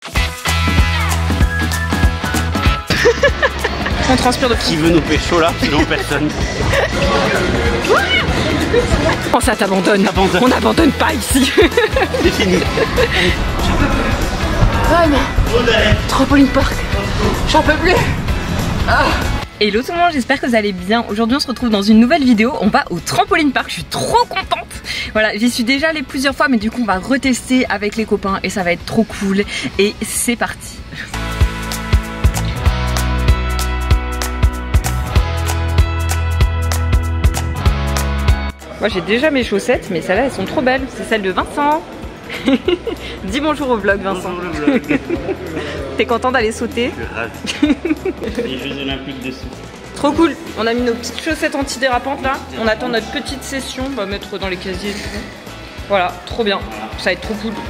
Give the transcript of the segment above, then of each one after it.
On transpire de Qui veut nous pécho là? Selon personne. Oh ça t'abandonne. On n'abandonne pas ici. C'est fini. Trampoline Park. J'en peux plus. Hello tout le monde, j'espère que vous allez bien. Aujourd'hui on se retrouve dans une nouvelle vidéo. On va au Trampoline Park, je suis trop contente. Voilà, j'y suis déjà allée plusieurs fois, mais du coup on va retester avec les copains et ça va être trop cool. Et c'est parti. Moi j'ai déjà mes chaussettes, mais celles-là elles sont trop belles. C'est celles de Vincent. Dis bonjour au vlog Vincent. Bonjour le vlog. T'es content d'aller sauter? Je suis ravi. Les Jeux Olympiques dessous. Trop cool. On a mis nos petites chaussettes antidérapantes là. On attend notre petite session. On va mettre dans les casiers et tout. Voilà, trop bien. Ça va être trop cool.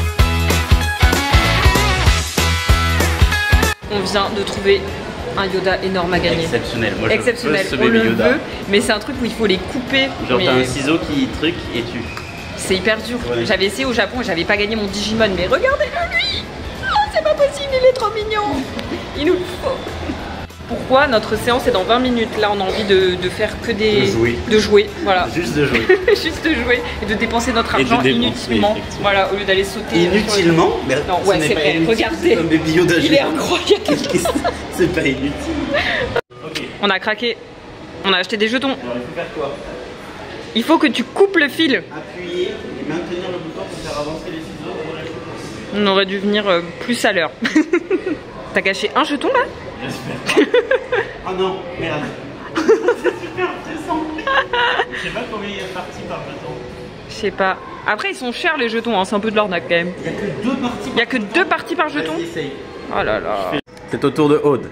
On vient de trouver un Yoda énorme à gagner. Exceptionnel. Moi, exceptionnel. je veux On le Yoda. veut, mais c'est un truc où il faut les couper. Genre mais... t'as un ciseau qui truc et tu... C'est hyper dur. Ouais. J'avais essayé au Japon et j'avais pas gagné mon Digimon, mais regardez-le lui. Oh, c'est pas possible, il est trop mignon. Il nous le faut. Pourquoi notre séance est dans 20 minutes? Là on a envie de faire que des... De jouer, voilà. Juste de jouer. Juste de jouer et de dépenser notre argent inutilement. Voilà, au lieu d'aller sauter. Inutilement? Mais non, ouais, c'est vrai. Regardez. Un baby Yoda, il est incroyable. C'est pas inutile. Okay. On a craqué. On a acheté des jetons. Alors il faut faire quoi? Il faut que tu coupes le fil. Appuyer et maintenir le bouton pour faire avancer les ciseaux. On aurait dû venir plus à l'heure. T'as caché un jeton là? J'espère. Oh non, merde. C'est super stressant. Je sais pas combien il y a de parties par jeton. Je sais pas. Après ils sont chers les jetons, hein. C'est un peu de l'arnaque quand même. Il y a que 2 parties. Il y a que 2 parties par jeton. Essaye. Oh là là. C'est au tour de Aude.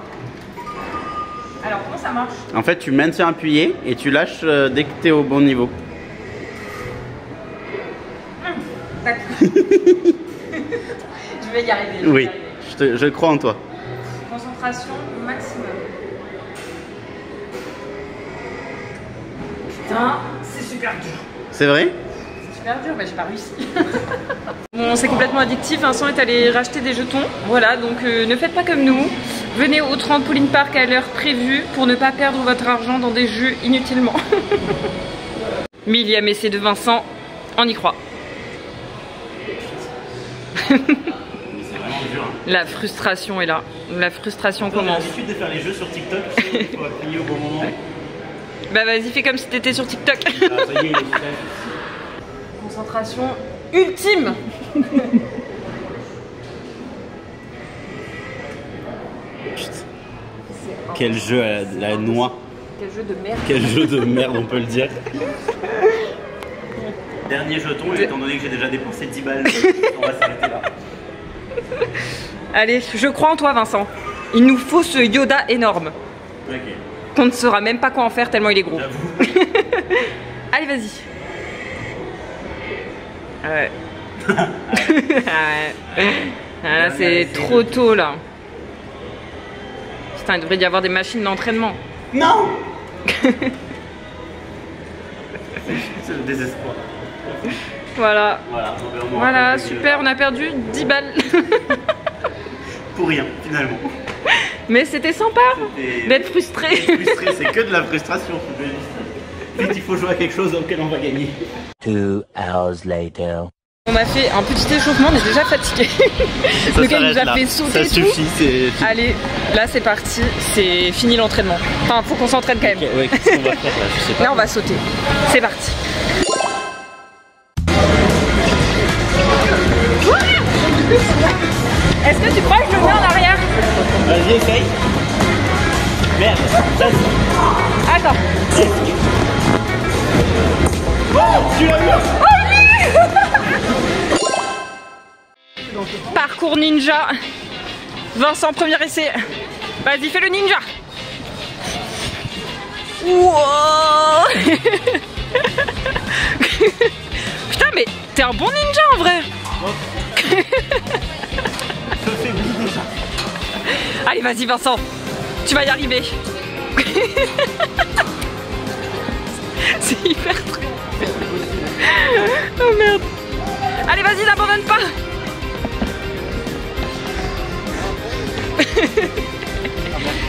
Alors comment ça marche? En fait tu maintiens appuyé et tu lâches dès que tu es au bon niveau. D'accord. Je vais y arriver. Oui, je crois en toi. Concentration maximum. Putain, c'est super dur. C'est vrai? C'est super dur, mais j'ai pas réussi. Bon, c'est complètement addictif. Vincent est allé racheter des jetons. Voilà, donc ne faites pas comme nous. Venez au Trampoline Park à l'heure prévue pour ne pas perdre votre argent dans des jeux inutilement. Millième essai de Vincent, on y croit. C'est vraiment dur. Hein. La frustration est là. La frustration commence. J'ai l'habitude de faire les jeux sur TikTok, il faut appuyer au bon moment. Bah vas-y, fais comme si t'étais sur TikTok. Ah, ça y est, il est prêt. Concentration ultime. Quel jeu à la noix. Quel jeu de merde. Quel jeu de merde, on peut le dire. Dernier jeton, et étant donné que j'ai déjà dépensé 10 balles, on va s'arrêter là. Allez, je crois en toi Vincent. Il nous faut ce Yoda énorme. Ok. Qu'on ne saura même pas quoi en faire tellement il est gros. Allez, vas-y. Ouais. Ah, là, c'est trop tôt là. Putain, il devrait y avoir des machines d'entraînement. Non. C'est le désespoir. Voilà. Voilà, super, super, on a perdu 10 balles. Pour rien, finalement. Mais c'était sympa d'être frustré. C'est que de la frustration. Vite, il faut jouer à quelque chose auquel on va gagner. 2 hours later. On a fait un petit échauffement, on est déjà fatigué. Le gars nous a fait sauter. Ça suffit, c'est... Allez, là c'est parti, c'est fini l'entraînement. Enfin, faut qu'on s'entraîne quand même. Okay, ouais, qu'est-ce qu'on va faire là? Je sais pas. Là on va sauter. C'est parti. Est-ce que tu crois que je le mets en arrière? Vas-y, essaye. Merde, Attends. Oh, tu l'as eu. Parcours ninja. Vincent, premier essai. Vas-y, fais le ninja. Wow. Putain, mais t'es un bon ninja en vrai. Je faiblis déjà. Allez, vas-y Vincent. Tu vas y arriver. C'est hyper truc. Oh merde. Allez, vas-y, n'abandonne pas.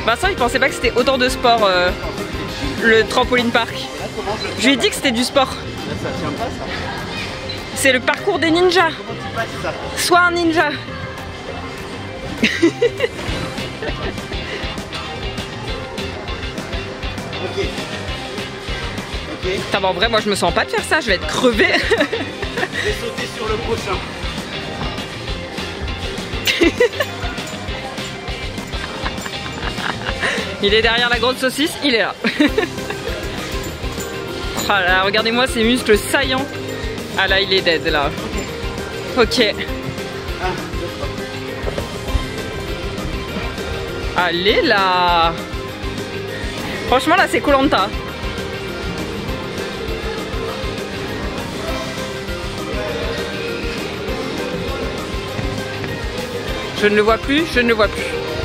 Vincent il pensait pas que c'était autant de sport le trampoline park. Je lui ai dit que c'était du sport. Ça tient pas ça. C'est le parcours des ninjas. Comment tu passes ça? Sois un ninja. Ok. Ok. Putain, bah en vrai moi je me sens pas de faire ça, je vais être crevée. Je vais sauter sur le prochain. Il est derrière la grande saucisse, il est là. Oh là là, regardez-moi ces muscles saillants. Ah là il est dead là. Ok. Allez là. Franchement là c'est Koh-Lanta. Je ne le vois plus, je ne le vois plus.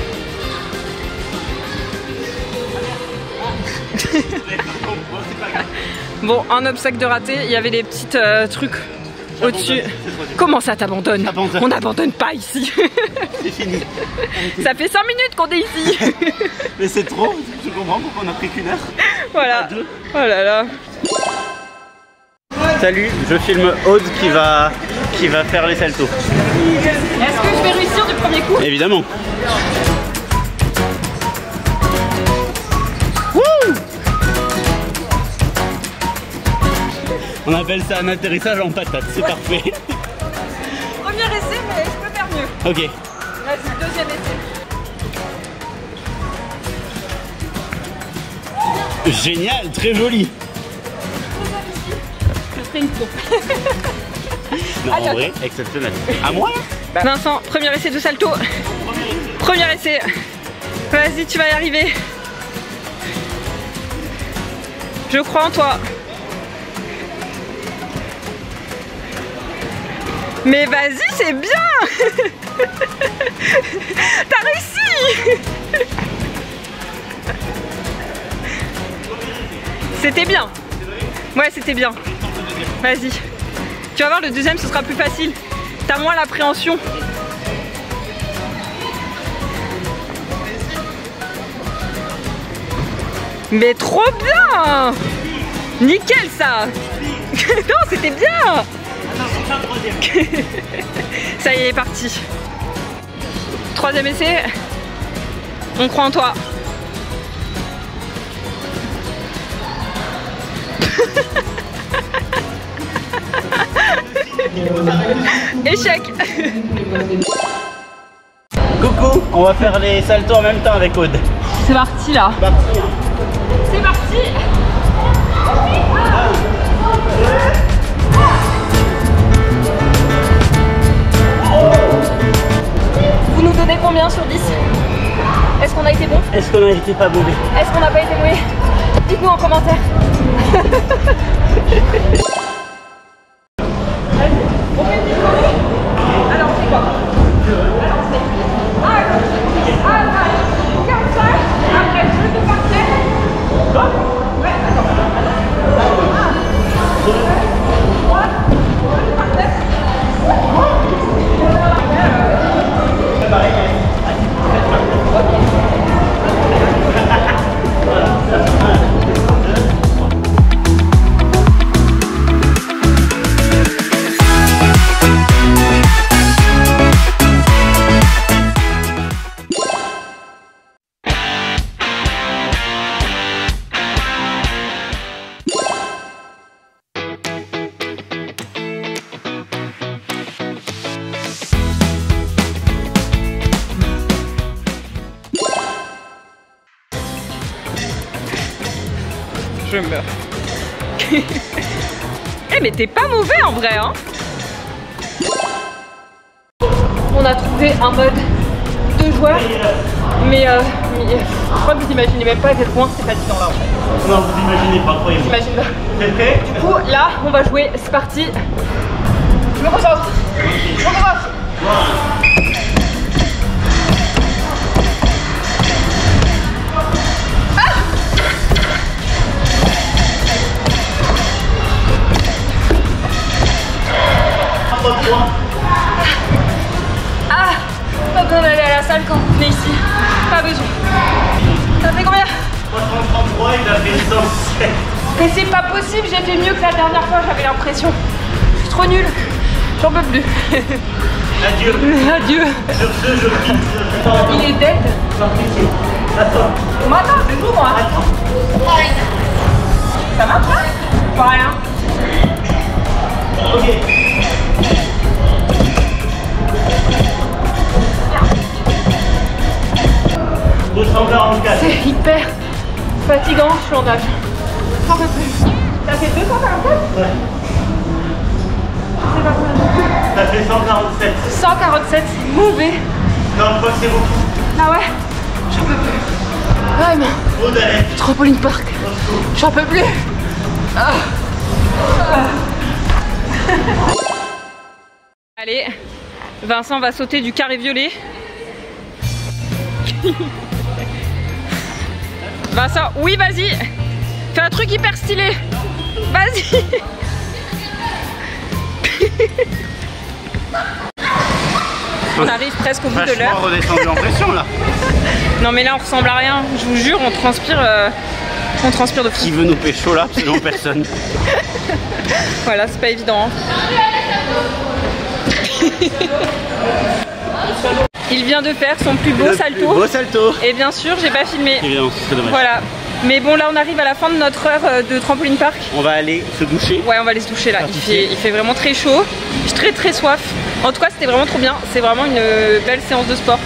Bon, un obstacle de raté, il y avait des petits trucs au-dessus. Comment ça t'abandonne? On n'abandonne pas ici. C'est fini. Ça fait 5 minutes qu'on est ici. Mais c'est trop, je comprends pourquoi on a pris qu'une heure. Voilà. Pas deux. Oh là là. Salut, je filme Aude qui va faire les saltos. Est-ce que je vais réussir du premier coup? Évidemment. On appelle ça un atterrissage en patate, c'est parfait. Premier essai, mais je peux faire mieux. Ok. Vas-y, deuxième essai. Génial, très joli. Je ferai une tour. Non, en vrai, exceptionnel. À moi? Vincent, premier essai de salto. Premier essai. Vas-y, tu vas y arriver. Je crois en toi. Mais vas-y, c'est bien. T'as réussi. C'était bien. Ouais, c'était bien. Vas-y. Tu vas voir, le deuxième, ce sera plus facile. T'as moins l'appréhension. Mais trop bien. Nickel, ça. Non, c'était bien. Ça y est, il est parti. Troisième essai. On croit en toi. Échec. Coucou, on va faire les saltos en même temps avec Aude. C'est parti là. C'est parti. Vous nous donnez combien sur 10? Est-ce qu'on a été bon? Est-ce qu'on a été pas mauvais? Est-ce qu'on n'a pas été mauvais? Dites-nous en commentaire. On fait une petite choré. Alors on fait quoi? Alors on fait à gauche, à droite, comme ça. Après je te partais. Quoi? Ouais, attends. 1, 2, 3, je te partais. Je meurs. Eh mais t'es pas mauvais en vrai hein. On a trouvé un mode 2 joueurs mais je crois que vous imaginez même pas à quel point c'est fatigant là en fait. Non, vous imaginez pas, croyez-moi. J'imagine pas. C'est prêt? Du coup là on va jouer, c'est parti. Je me concentre. Je me concentre. Ah, pas besoin d'aller à la salle quand on est ici. Pas besoin. Ça fait combien? 333, il a fait 107. Mais c'est pas possible, j'ai fait mieux que la dernière fois, j'avais l'impression. Je suis trop nulle. J'en peux plus. Adieu. Adieu. Sur ce, je quitte. Il est dead. Attends. Bon, attends, c'est tout moi. Attends. Ça marche là? Pas rien. Ok. C'est hyper fatigant, je suis en nage. J'en peux plus. Ça fait 247? Ouais. C'est pas combien? Ça fait 147. 147, c'est mauvais. Non, je crois que c'est beaucoup. Ah ouais? J'en peux plus. Vraiment. Trop d'aller. Trampoline park. J'en peux plus. Ah. Ah. Allez, Vincent va sauter du carré violet. Vincent, oui vas-y. Fais un truc hyper stylé. Vas-y. On arrive presque au bout de l'heure. Redescendu en pression là. Non mais là on ressemble à rien. Je vous jure, on transpire de fou. Qui veut nous pécho là? Absolument personne. Voilà, c'est pas évident. Hein. Il vient de faire son plus beau salto. Plus beau salto. Et bien sûr, j'ai pas filmé. Évidemment, c'est dommage. Voilà. Mais bon, là on arrive à la fin de notre heure de trampoline park. On va aller se doucher. Ouais, on va aller se doucher là. Il fait vraiment très chaud. J'ai très soif. En tout cas, c'était vraiment trop bien. C'est vraiment une belle séance de sport.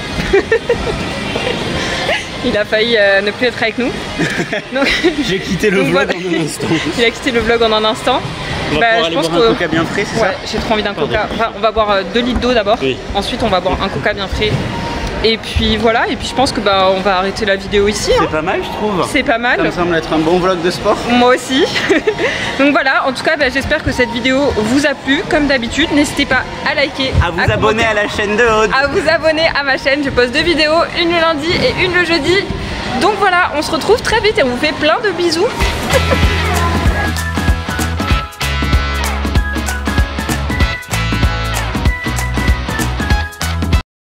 Il a failli ne plus être avec nous. J'ai quitté le vlog voilà. en un instant. Il a quitté le vlog en un instant. On va aller boire un coca bien frais, c'est ça? Ouais, j'ai trop envie d'un coca. Enfin, on va boire 2 litres d'eau d'abord. Oui. Ensuite, on va boire un coca bien frais. Et puis voilà, et puis je pense que on va arrêter la vidéo ici. C'est pas mal, je trouve. C'est pas mal. Ça me semble être un bon vlog de sport. Moi aussi. Donc voilà, en tout cas, j'espère que cette vidéo vous a plu. Comme d'habitude, n'hésitez pas à liker, à vous abonner à la chaîne de Aude, à vous abonner à ma chaîne. Je poste 2 vidéos, une le lundi et une le jeudi. Donc voilà, on se retrouve très vite et on vous fait plein de bisous.